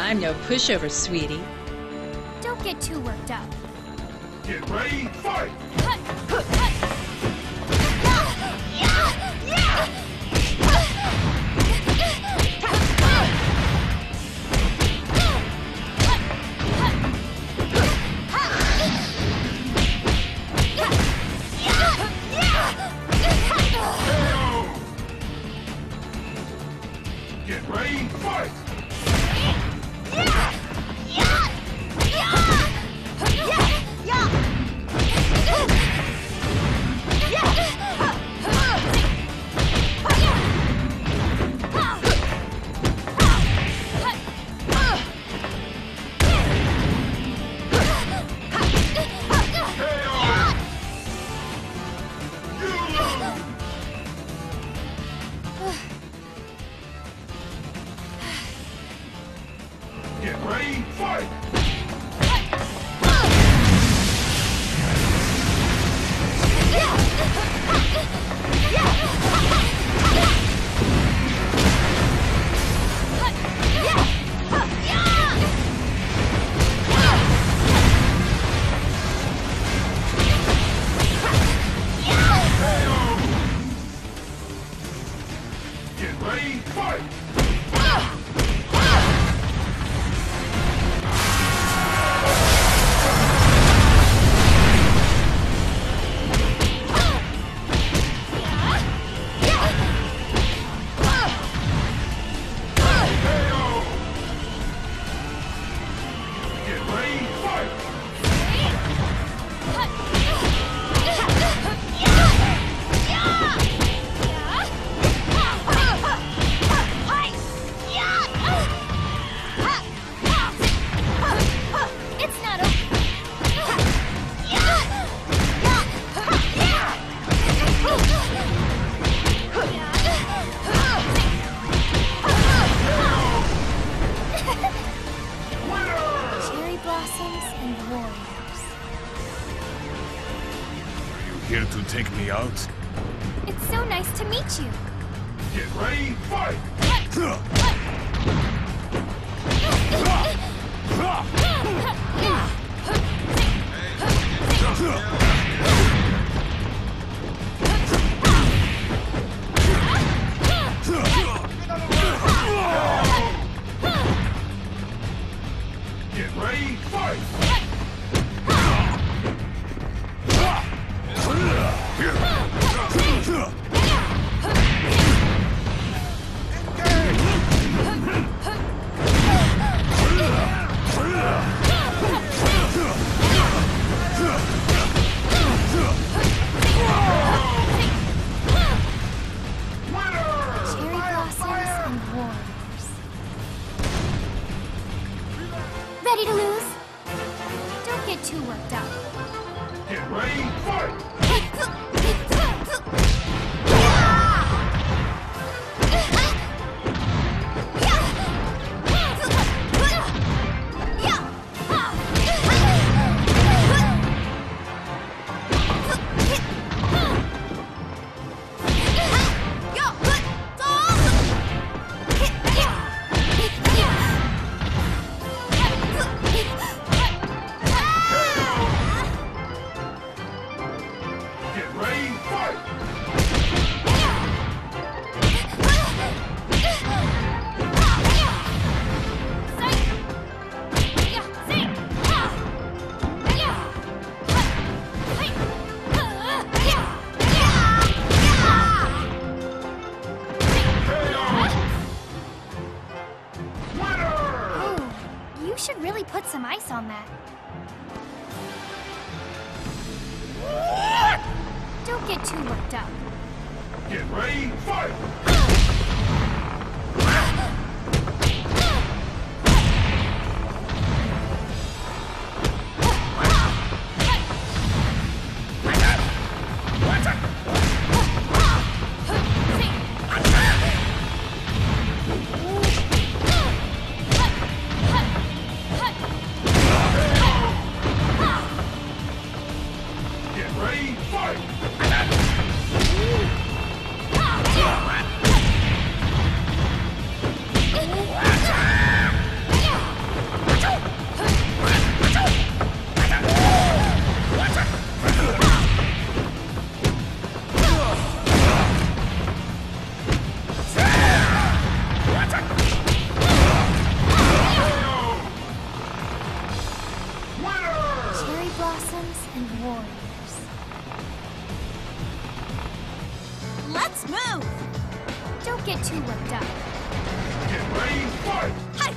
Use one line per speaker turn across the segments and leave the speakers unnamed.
I'm no pushover, sweetie.
Don't get too worked up.
Get ready, fight! Get ready, fight! Get ready, fight! Get ready, fight!
Here to take me out?
It's so nice to meet you.
Get ready, fight! Get ready, fight!
Ready to lose? Don't get too worked up.
Get ready, fight! Get ready, fight!
You should really put some ice on that. Don't get too worked up.
Get ready, fight! Get ready, fight!
blossoms and warriors.
Let's move!
Don't get too worked up.
Get ready, fight!
Hi!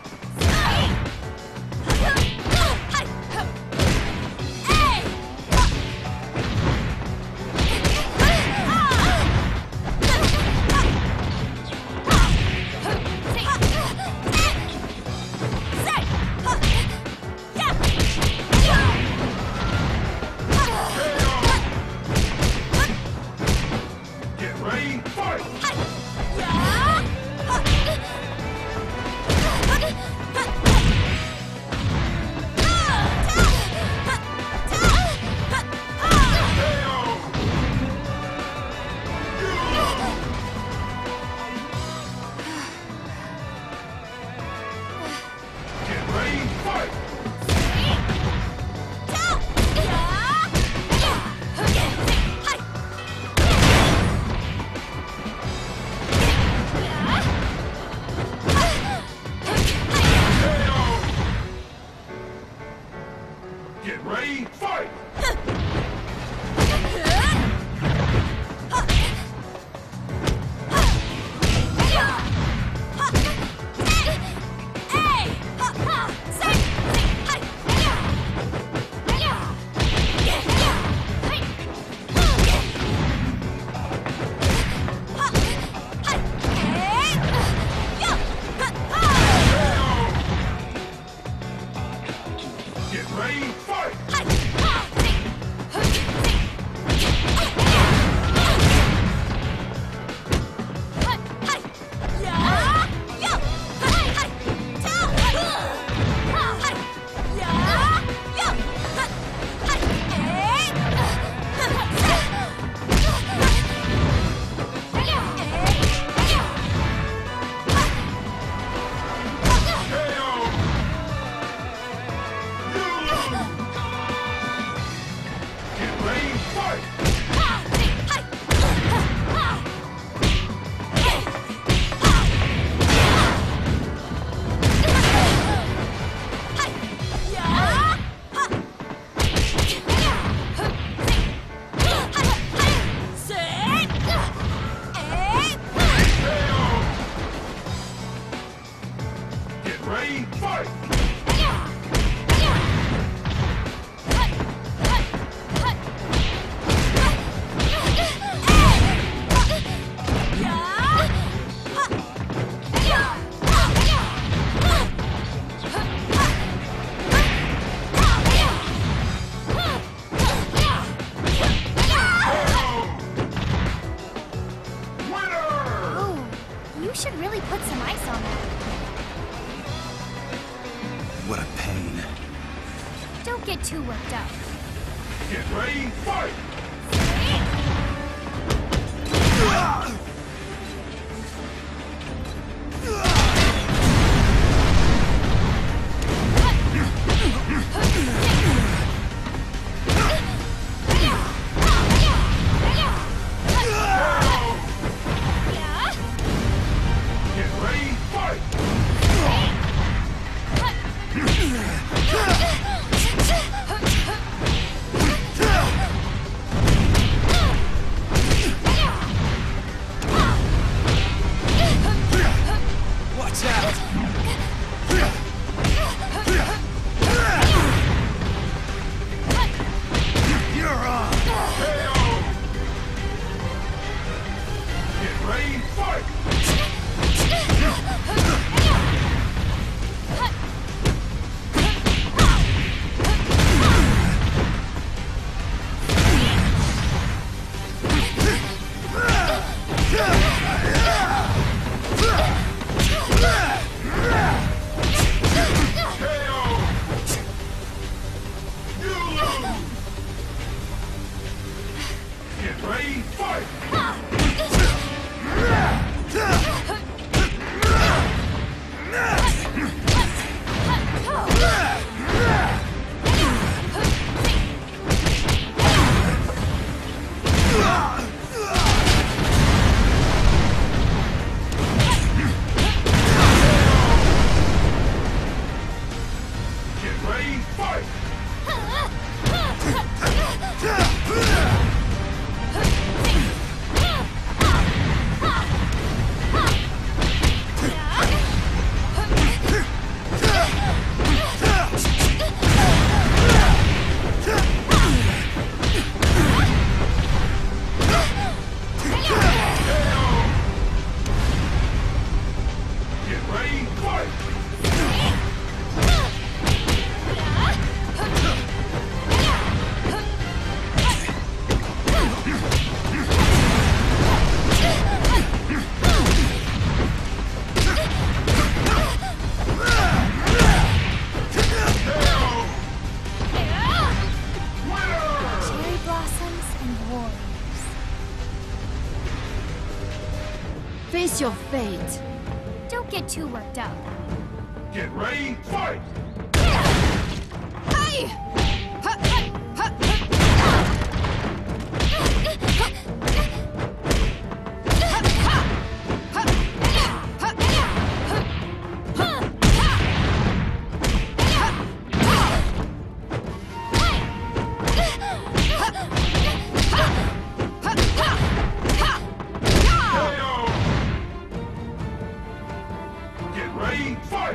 Get ready, fight! Get ready, fight! Get ready, fight! Get ready, fight! Get ready, fight! Get ready, fight! Winner!
Ooh, you should really put some ice on that.
What a pain.
Don't get too worked up.
Get ready, fight! Get ready, fight!
Watch out! You're on!
Get ready, fight! Get ready, fight! Get ready, fight! Get ready, fight!
Cherry blossoms and warriors.
Face your fate.
Don't get too worked up.
Get ready, fight! KO! Get ready, fight!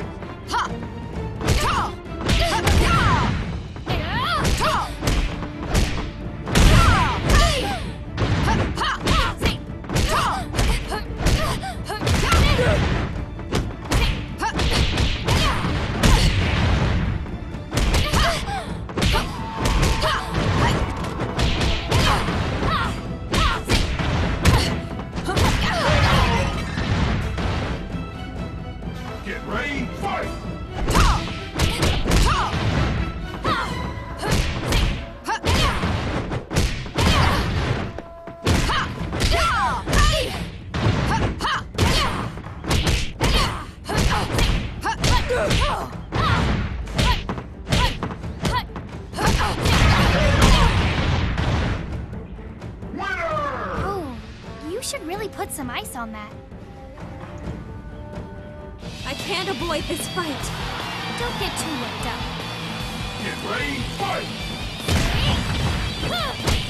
Get ready, fight! Winner!
Oh, you should really put some ice on that.
I can't avoid this fight.
Don't get too worked up.
Get ready, fight!
Huh!